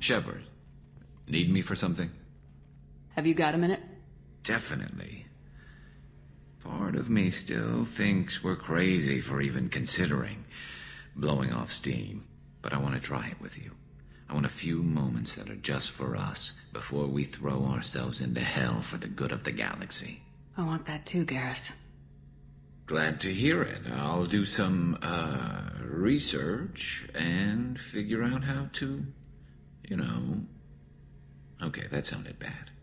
Shepard, need me for something? Have you got a minute? Definitely. Part of me still thinks we're crazy for even considering blowing off steam, but I want to try it with you. I want a few moments that are just for us before we throw ourselves into hell for the good of the galaxy. I want that too, Garrus. Glad to hear it. I'll do some, research and figure out how to, Okay, that sounded bad.